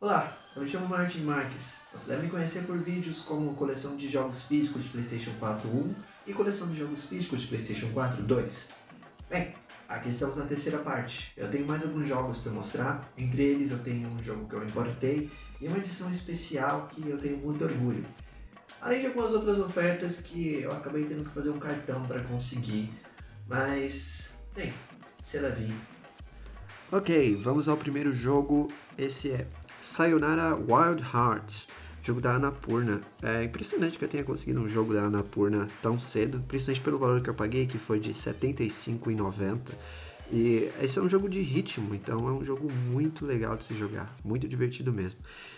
Olá, eu me chamo Martin Marques. Você deve me conhecer por vídeos como coleção de jogos físicos de PlayStation 4 1 e coleção de jogos físicos de PlayStation 4 2. Bem, aqui estamos na terceira parte. Eu tenho mais alguns jogos para mostrar, entre eles eu tenho um jogo que eu importei e uma edição especial que eu tenho muito orgulho. Além de algumas outras ofertas que eu acabei tendo que fazer um cartão para conseguir, mas, bem, c'est la vie. Ok, vamos ao primeiro jogo. Esse é Sayonara Wild Hearts, jogo da Annapurna. É impressionante que eu tenha conseguido um jogo da Annapurna tão cedo, principalmente pelo valor que eu paguei, que foi de R$ 75,90. E esse é um jogo de ritmo, então é um jogo muito legal de se jogar, muito divertido mesmo.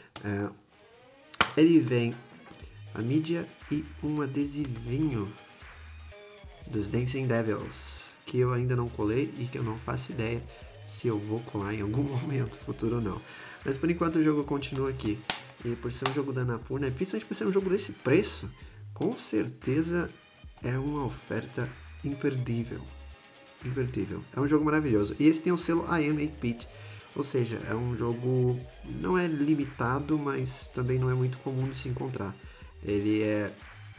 Ele vem a mídia e um adesivinho dos Dancing Devils, que eu ainda não colei e que eu não faço ideia se eu vou colar em algum momento futuro ou não. Mas por enquanto o jogo continua aqui. E por ser um jogo da Annapurna, principalmente por ser um jogo desse preço, com certeza é uma oferta imperdível. Imperdível. É um jogo maravilhoso. E esse tem o selo I Am 8-Bit. Ou seja, é um jogo, não é limitado, mas também não é muito comum de se encontrar. Ele é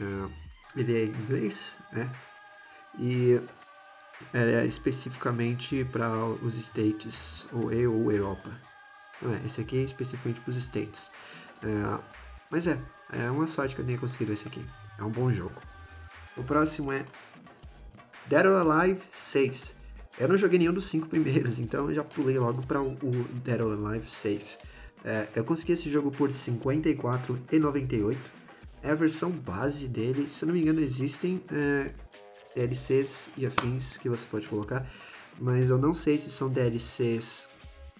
em inglês, né? E é especificamente para os States ou Europa. Não é, esse aqui é especificamente para os States. Mas é uma sorte que eu tenha conseguido esse aqui. É um bom jogo. O próximo é Dead or Alive 6. Eu não joguei nenhum dos 5 primeiros, então eu já pulei logo para o Dead or Alive 6. Eu consegui esse jogo por R$ 54,98. É a versão base dele. Se eu não me engano, existem DLCs e afins que você pode colocar, mas eu não sei se são DLCs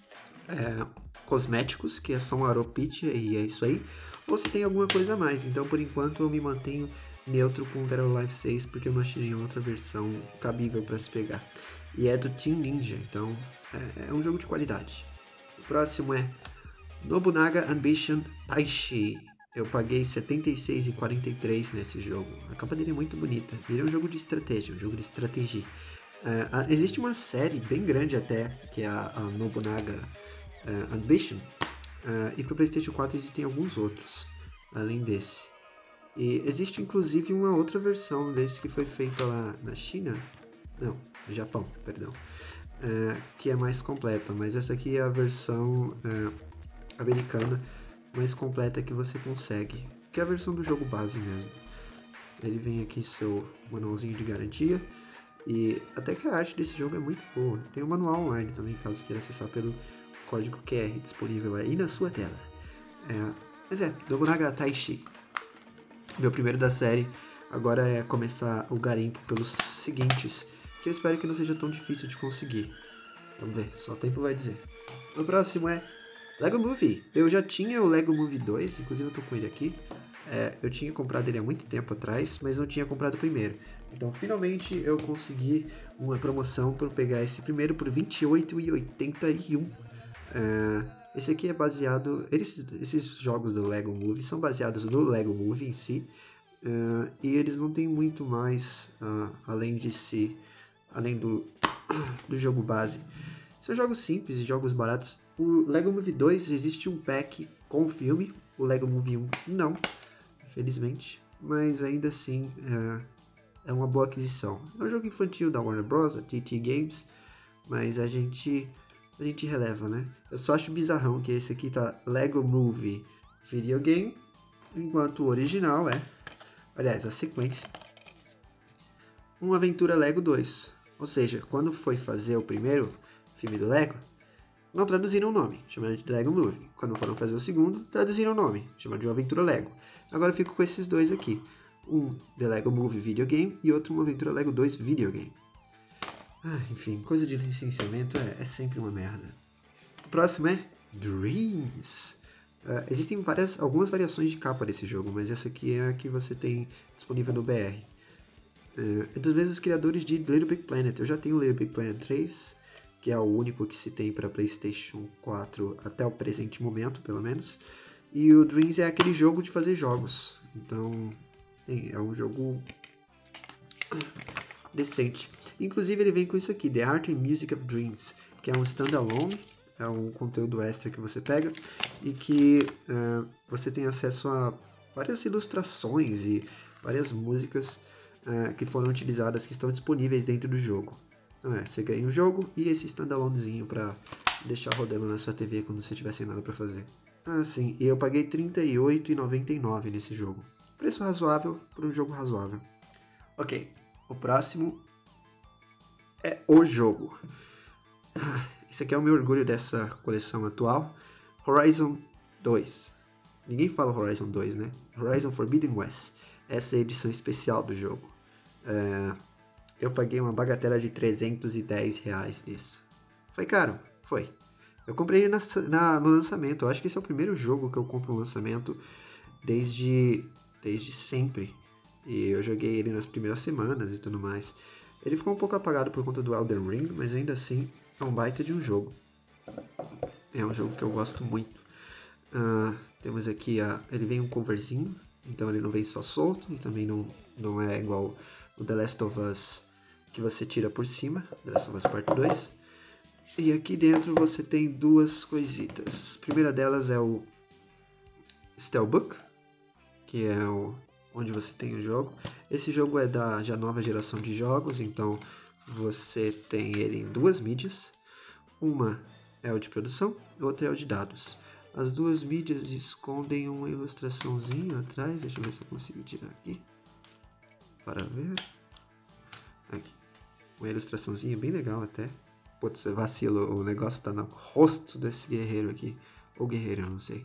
cosméticos, que é só um Aropit e é isso aí, ou se tem alguma coisa a mais. Então, por enquanto, eu me mantenho neutro com Dead or Alive 6, porque eu não achei nenhuma outra versão cabível para se pegar. E é do Team Ninja, então é um jogo de qualidade. O próximo é Nobunaga Ambition Taishi. Eu paguei R$ 76,43 nesse jogo. A capa dele é muito bonita. Ele é um jogo de estratégia, um jogo de estratégia. Existe uma série bem grande até, que é a Nobunaga Ambition. E para o PlayStation 4 existem alguns outros, além desse. E existe inclusive uma outra versão desse que foi feita lá na China. Não, no Japão, perdão. Que é mais completa, mas essa aqui é a versão americana mais completa que você consegue, que é a versão do jogo base mesmo. Ele vem aqui seu manualzinho de garantia, e até que a arte desse jogo é muito boa. Tem um manual online também, caso queira acessar pelo código QR disponível aí na sua tela. Mas Nobunaga Taishi, meu primeiro da série. Agora é começar o garimpo pelos seguintes, que eu espero que não seja tão difícil de conseguir. Vamos ver, só o tempo vai dizer. O próximo é Lego Movie. Eu já tinha o Lego Movie 2, inclusive eu tô com ele aqui. Eu tinha comprado ele há muito tempo atrás, mas não tinha comprado o primeiro. Então, finalmente, eu consegui uma promoção para pegar esse primeiro por R$ 28,81. Esse aqui é baseado... Esses jogos do Lego Movie são baseados no Lego Movie em si. E eles não têm muito mais além do jogo base. São jogos simples e jogos baratos. O Lego Movie 2 existe um pack com o filme. O Lego Movie 1 não, infelizmente. Mas ainda assim é uma boa aquisição. É um jogo infantil da Warner Bros., a TT Games. Mas a gente releva, né? Eu só acho bizarrão que esse aqui tá Lego Movie Video Game, enquanto o original aliás, a sequência, Uma Aventura Lego 2. Ou seja, quando foi fazer o primeiro filme do Lego, não traduziram o nome, chamaram de Lego Movie. Quando foram fazer o segundo, traduziram o nome, chamaram de Uma Aventura Lego. Agora eu fico com esses dois aqui. Um, The Lego Movie Video Game, e outro, Uma Aventura Lego 2 Video Game. Enfim, coisa de licenciamento é sempre uma merda. O próximo é Dreams. Existem algumas variações de capa desse jogo, mas essa aqui é a que você tem disponível no BR. É dos mesmos criadores de Little Big Planet. Eu já tenho o Little Big Planet 3, que é o único que se tem para PlayStation 4 até o presente momento, pelo menos. E o Dreams é aquele jogo de fazer jogos. Então, é um jogo decente. Inclusive, ele vem com isso aqui, The Art and Music of Dreams, que é um standalone é um conteúdo extra que você pega e que você tem acesso a várias ilustrações e várias músicas que foram utilizadas, que estão disponíveis dentro do jogo. Então você ganha o jogo e esse standalonezinho para deixar rodando na sua TV quando você tiver sem nada para fazer. Sim, e eu paguei R$ 38,99 nesse jogo. Preço razoável por um jogo razoável. Ok, o próximo é o jogo. Esse aqui é o meu orgulho dessa coleção atual. Horizon 2. Ninguém fala Horizon 2, né? Horizon Forbidden West. Essa é a edição especial do jogo. Eu paguei uma bagatela de R$310 nisso. Foi caro? Foi. Eu comprei ele no lançamento. Eu acho que esse é o primeiro jogo que eu compro no lançamento desde sempre. E eu joguei ele nas primeiras semanas e tudo mais. Ele ficou um pouco apagado por conta do Elden Ring, mas ainda assim é um baita de um jogo. É um jogo que eu gosto muito. Temos aqui, ele vem um coverzinho, então ele não vem só solto, e também não é igual o The Last of Us que você tira por cima, The Last of Us Part 2. E aqui dentro você tem duas coisitas. A primeira delas é o Steelbook, que é onde você tem o jogo. Esse jogo é da já nova geração de jogos, então você tem ele em duas mídias. Uma é o de produção, outra é o de dados. As duas mídias escondem uma ilustraçãozinha atrás. Deixa eu ver se eu consigo tirar aqui para ver. Aqui. Uma ilustraçãozinha bem legal até. Putz, vacilo, o negócio tá no rosto desse guerreiro aqui. Ou guerreiro, eu não sei.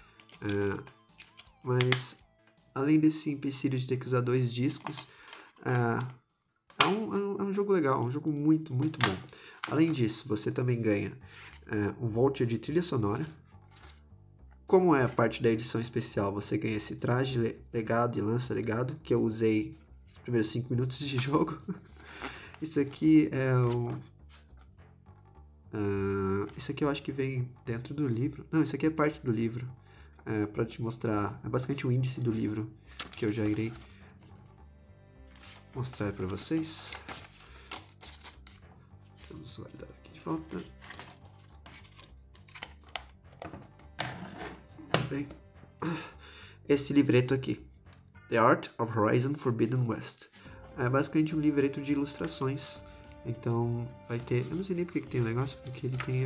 Mas, além desse empecilho de ter que usar dois discos, é um jogo legal, um jogo muito, muito bom. Além disso, você também ganha um voucher de trilha sonora. Como é a parte da edição especial, você ganha esse traje legado e lança legado, que eu usei nos primeiros 5 minutos de jogo. Isso aqui é isso aqui eu acho que vem dentro do livro. Não, isso aqui é parte do livro. Para te mostrar. É basicamente o índice do livro que eu já irei mostrar para vocês. Vamos guardar aqui de volta. Bem, esse livreto aqui, The Art of Horizon Forbidden West, é basicamente um livreto de ilustrações. Então vai ter, eu não sei nem porque que tem um negócio, porque ele tem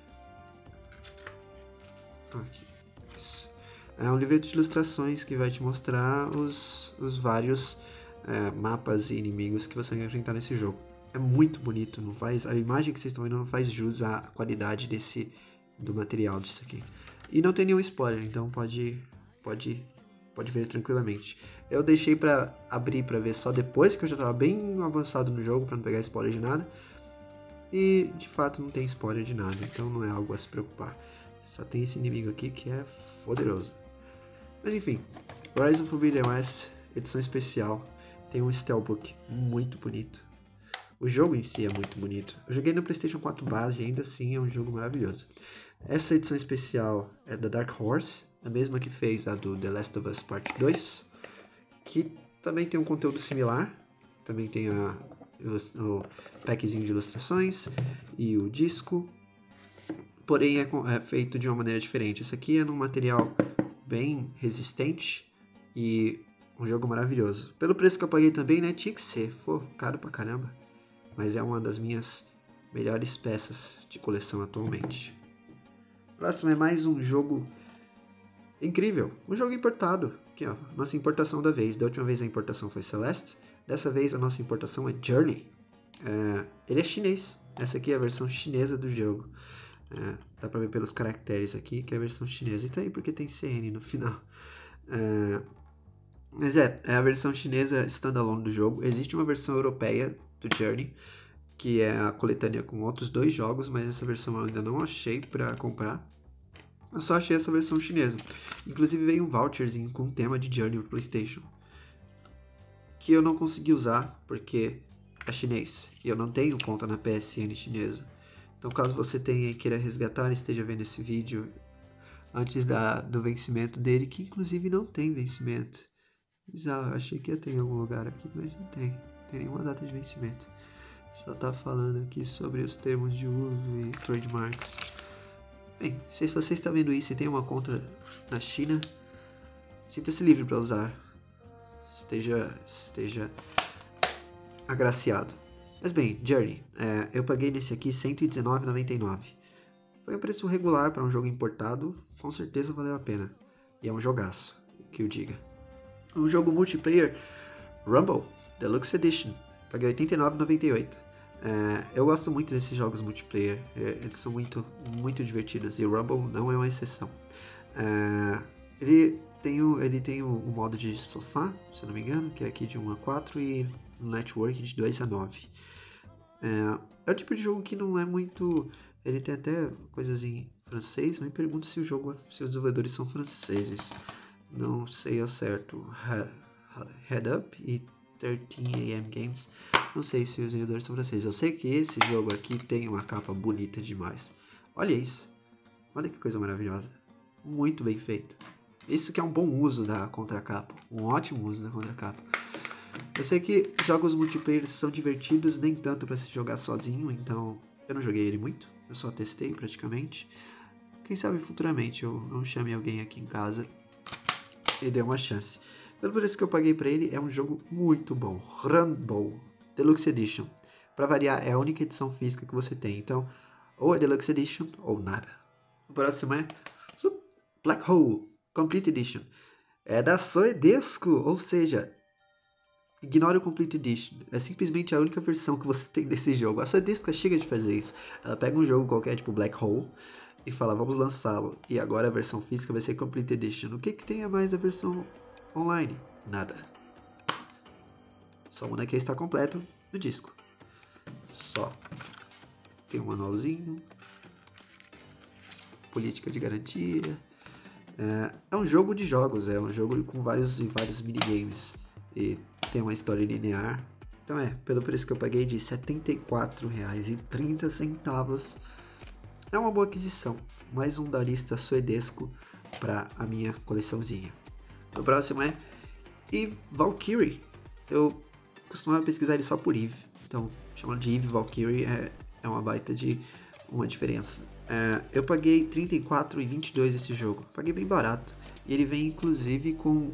aqui, isso. É um livreto de ilustrações que vai te mostrar os vários mapas e inimigos que você vai enfrentar nesse jogo. É muito bonito, não faz, a imagem que vocês estão vendo não faz jus à qualidade do material disso aqui. E não tem nenhum spoiler, então pode ver tranquilamente. Eu deixei pra abrir pra ver só depois, que eu já tava bem avançado no jogo, pra não pegar spoiler de nada. E de fato não tem spoiler de nada, então não é algo a se preocupar. Só tem esse inimigo aqui que é poderoso. Mas enfim, Horizon Forbidden West, edição especial, tem um Steelbook muito bonito. O jogo em si é muito bonito. Eu joguei no PlayStation 4 base e ainda assim é um jogo maravilhoso. Essa edição especial é da Dark Horse, a mesma que fez a do The Last of Us Part 2, que também tem um conteúdo similar. Também tem o packzinho de ilustrações e o disco, porém é feito de uma maneira diferente. Esse aqui é num material bem resistente e um jogo maravilhoso. Pelo preço que eu paguei também, né, tinha que ser. Pô, caro pra caramba. Mas é uma das minhas melhores peças de coleção atualmente. Próximo é mais um jogo incrível, um jogo importado. Aqui, ó, nossa importação da vez. Da última vez a importação foi Celeste, dessa vez a nossa importação é Journey. Ele é chinês, essa aqui é a versão chinesa do jogo. Dá pra ver pelos caracteres aqui que é a versão chinesa. E tá aí porque tem CN no final. Mas é a versão chinesa standalone do jogo. Existe uma versão europeia do Journey, que é a coletânea com outros 2 jogos, mas essa versão eu ainda não achei pra comprar. Eu só achei essa versão chinesa. Inclusive veio um voucherzinho com tema de Journey pro PlayStation, que eu não consegui usar porque é chinês e eu não tenho conta na PSN chinesa. Então caso você tenha e queira resgatar, esteja vendo esse vídeo antes do vencimento dele, que inclusive não tem vencimento. Achei que ia ter em algum lugar aqui, mas não tem nenhuma data de vencimento. Só tá falando aqui sobre os termos de uso e trademarks. Bem, se você está vendo isso e tem uma conta na China, sinta-se livre para usar. Esteja agraciado. Mas bem, Journey, eu paguei nesse aqui R$119,99. Foi um preço regular para um jogo importado, com certeza valeu a pena. E é um jogaço, que eu diga. Um jogo multiplayer, Rumble Deluxe Edition, paguei R$89,98. Eu gosto muito desses jogos multiplayer, eles são muito, muito divertidos e o Rumble não é uma exceção. Ele tem o modo de sofá, se eu não me engano, que é aqui de 1 a 4 e um network de 2 a 9. É o tipo de jogo que não é muito... Ele tem até coisas em francês, me pergunto se os desenvolvedores são franceses. Não sei ao certo. Head Up e 13am Games. Não sei se os desenvolvedores são franceses. Eu sei que esse jogo aqui tem uma capa bonita demais. Olha isso. Olha que coisa maravilhosa. Muito bem feito. Isso que é um bom uso da contracapa. Um ótimo uso da contracapa. Eu sei que jogos multiplayer são divertidos, nem tanto para se jogar sozinho, então eu não joguei ele muito. Eu só testei praticamente. Quem sabe futuramente eu não chame alguém aqui em casa e dê uma chance. Pelo preço que eu paguei para ele, é um jogo muito bom. Rumble Deluxe Edition. Para variar, é a única edição física que você tem. Então, ou é Deluxe Edition ou nada. O próximo é Black Hole Complete Edition. É da Soedesco, ou seja, ignore o Complete Edition. É simplesmente a única versão que você tem desse jogo. A Soedesco chega de fazer isso. Ela pega um jogo qualquer, tipo Black Hole, e fala, vamos lançá-lo. E agora a versão física vai ser Complete Edition. O que tem a mais a versão online? Nada. Só o bonequinho está completo no disco. Só. Tem um manualzinho. Política de garantia. É um jogo de jogos. É um jogo com vários minigames. E tem uma história linear. Então pelo preço que eu paguei de R$ 74,30. É uma boa aquisição. Mais um da lista Soedesco para a minha coleçãozinha. O próximo é Eve Valkyrie. Eu costumava pesquisar ele só por Eve. Então, chamando de Eve Valkyrie é uma baita de uma diferença. Eu paguei R$ 34,22 esse jogo. Paguei bem barato. E ele vem inclusive com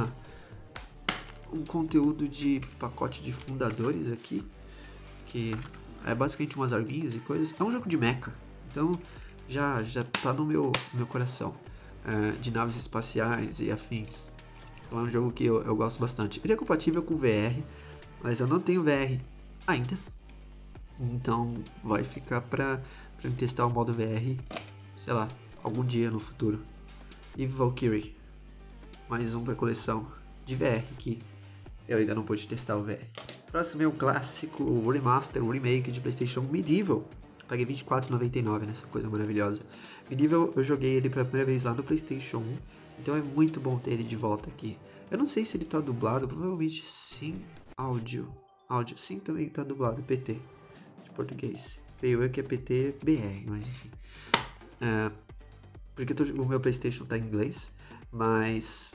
um conteúdo de pacote de fundadores aqui. Que é basicamente umas arminhas e coisas. É um jogo de mecha. Então já tá no meu coração. De naves espaciais e afins. Então é um jogo que eu gosto bastante. Ele é compatível com VR, mas eu não tenho VR ainda. Então vai ficar pra testar o modo VR, sei lá, algum dia no futuro. Eve Valkyrie. Mais um pra coleção de VR que eu ainda não pude testar o VR. Próximo é o clássico, o remaster, o remake de PlayStation Medieval. Paguei R$ 24,99 nessa coisa maravilhosa. Medieval, eu joguei ele pela primeira vez lá no PlayStation 1. Então é muito bom ter ele de volta aqui. Eu não sei se ele tá dublado, provavelmente sim. Áudio, sim, também tá dublado, PT, de português. Creio eu que é PT BR, mas enfim. Porque o meu PlayStation tá em inglês, mas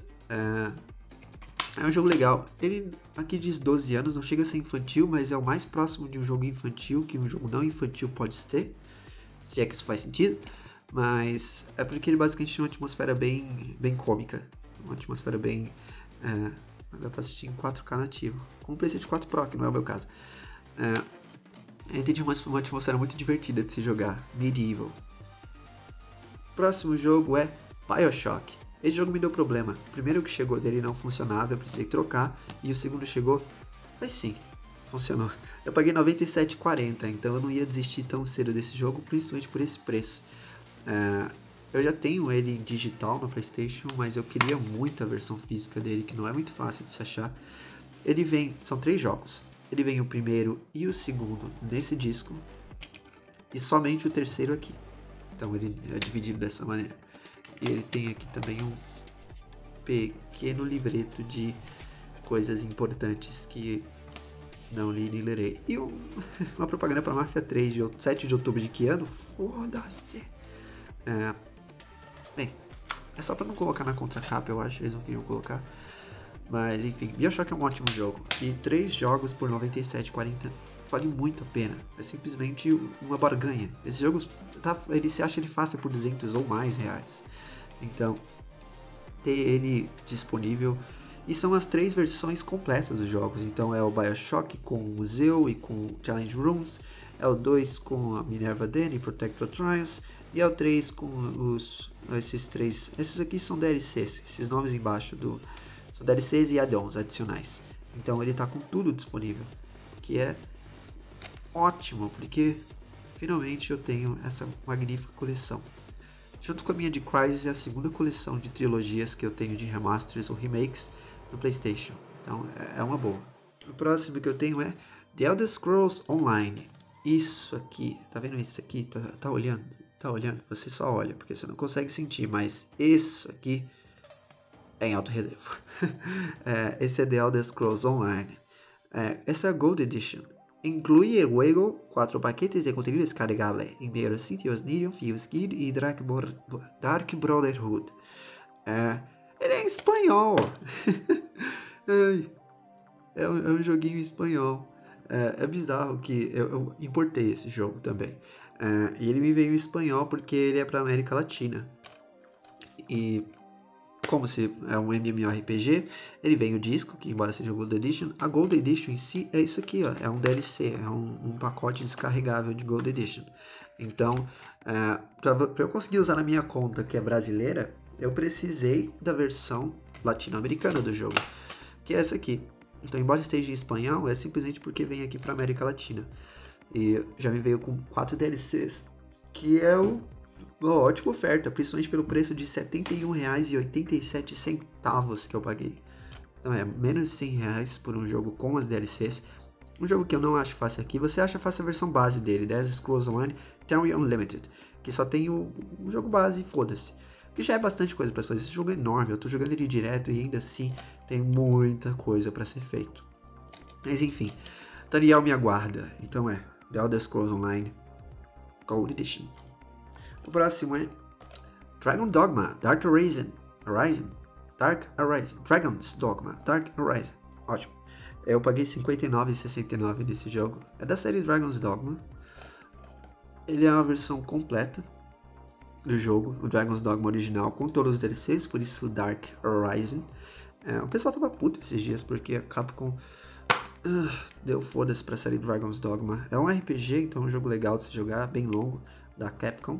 é um jogo legal. Ele aqui diz 12 anos, não chega a ser infantil, mas é o mais próximo de um jogo infantil que um jogo não infantil pode ter, se é que isso faz sentido. Mas é porque ele basicamente tem uma atmosfera bem cômica, uma atmosfera bem... dá pra assistir em 4K nativo, com o PlayStation 4 Pro, que não é o meu caso. Ele tem uma atmosfera muito divertida de se jogar, Medieval. Próximo jogo é BioShock. Esse jogo me deu problema. O primeiro que chegou dele não funcionava, eu precisei trocar. E o segundo chegou, mas sim, funcionou. Eu paguei R$ 97,40, então eu não ia desistir tão cedo desse jogo, principalmente por esse preço. Eu já tenho ele em digital no PlayStation, mas eu queria muito a versão física dele, que não é muito fácil de se achar. Ele vem, são 3 jogos. Ele vem o primeiro e o segundo nesse disco, e somente o terceiro aqui. Então ele é dividido dessa maneira. E ele tem aqui também um pequeno livreto de coisas importantes que não li nem lerei. E uma propaganda para Mafia 3 de 7 de outubro de que ano? Foda-se! Bem, é só para não colocar na contracapa, eu acho que eles não queriam colocar. Mas enfim, BioShock é um ótimo jogo. E 3 jogos por R$ 97,40 vale muito a pena. É simplesmente uma barganha. Esse jogo, ele se acha ele fácil por 200 ou mais reais. Então, ter ele disponível. E são as 3 versões completas dos jogos. Então é o BioShock com o Museu e com Challenge Rooms. É o 2 com a Minerva Den e Protector Trials. E é o 3 com esses 3. Esses aqui são DLCs. Esses nomes embaixo são DLCs e add-ons adicionais. Então ele está com tudo disponível. Que é ótimo, porque finalmente eu tenho essa magnífica coleção. Junto com a minha de Crysis, é a segunda coleção de trilogias que eu tenho de remasters ou remakes no PlayStation. Então é uma boa. O próximo que eu tenho é The Elder Scrolls Online. Isso aqui, tá vendo isso aqui? Tá olhando? Tá olhando? Você só olha, porque você não consegue sentir, mas isso aqui é em alto relevo. Esse é The Elder Scrolls Online. Essa é a Gold Edition. Incluye el juego 4 paquetes de contenido descargable en Mirror City, Osnirion, Fuse Guild e Dark Brotherhood. Ele é em espanhol. É um joguinho em espanhol. É bizarro que eu importei esse jogo também. E ele me veio em espanhol porque ele é para América Latina. E como se é um MMORPG, ele vem o disco, que embora seja o Gold Edition, a Gold Edition em si é isso aqui, ó, é um DLC, é um pacote descarregável de Gold Edition. Então, para eu conseguir usar na minha conta, que é brasileira, eu precisei da versão latino-americana do jogo, que é essa aqui. Então, embora esteja em espanhol, é simplesmente porque vem aqui para América Latina. E já me veio com 4 DLCs, que é uma ótima oferta, principalmente pelo preço de R$ 71,87 que eu paguei. Então é menos de R$100 por um jogo com as DLCs. Um jogo que eu não acho fácil aqui, você acha fácil a versão base dele, The Elder Scrolls Online Terra Unlimited, que só tem o jogo base e foda-se. Que já é bastante coisa para se fazer. Esse jogo é enorme, eu tô jogando ele direto e ainda assim tem muita coisa para ser feito. Mas enfim, Tariel me aguarda. Então The Elder Scrolls Online Gold Edition. O próximo é Dragon Dogma Dark Arisen. Dragon's Dogma Dark Arisen. Ótimo. Eu paguei R$ 59,69 nesse jogo. É da série Dragon's Dogma. Ele é uma versão completa do jogo, o Dragon's Dogma original, com todos os DLCs, por isso o Dark Arisen. O pessoal tava puto esses dias, porque a Capcom deu foda-se pra série Dragon's Dogma. É um RPG, então é um jogo legal de se jogar, bem longo, da Capcom.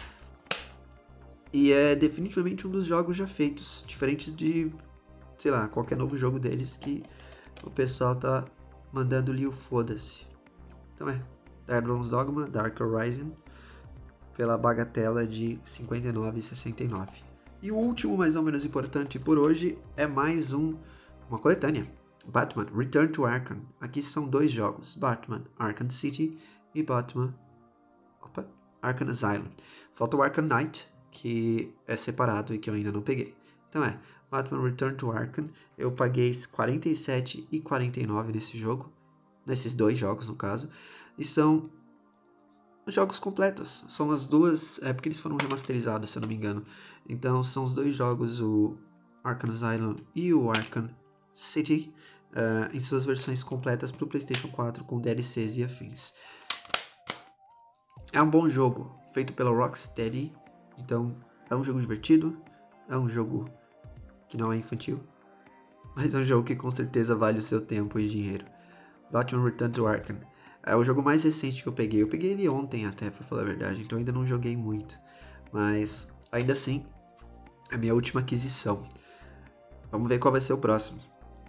E é definitivamente um dos jogos já feitos, diferentes de, sei lá, qualquer novo jogo deles que o pessoal tá mandando-lhe o foda-se. Então Dragon's Dogma Dark Arisen, pela bagatela de R$ 59,69. E o último, mais ou menos importante por hoje, é mais uma coletânea. Batman Return to Arkham. Aqui são 2 jogos, Batman Arkham City e Batman Arkham Asylum. Falta o Arkham Knight, que é separado e que eu ainda não peguei. Então Batman Return to Arkham. Eu paguei R$ 47,49 nesse jogo, nesses 2 jogos no caso, e são os jogos completos. São as duas, porque eles foram remasterizados, se eu não me engano. Então são os 2 jogos, o Arkham Asylum e o Arkham City, em suas versões completas para o PlayStation 4 com DLCs e afins. É um bom jogo, feito pela Rocksteady. Então é um jogo divertido, é um jogo que não é infantil, mas é um jogo que com certeza vale o seu tempo e dinheiro. Batman Return to Arkham é o jogo mais recente que eu peguei. Eu peguei ele ontem até, pra falar a verdade, então ainda não joguei muito. Mas, ainda assim, é a minha última aquisição. Vamos ver qual vai ser o próximo.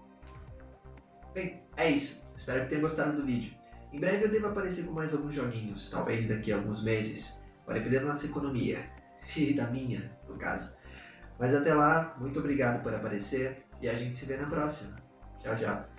Bem, é isso. Espero que tenham gostado do vídeo. Em breve eu devo aparecer com mais alguns joguinhos, talvez daqui a alguns meses. Vai depender da nossa economia. E da minha, no caso. Mas até lá, muito obrigado por aparecer e a gente se vê na próxima. Tchau, tchau.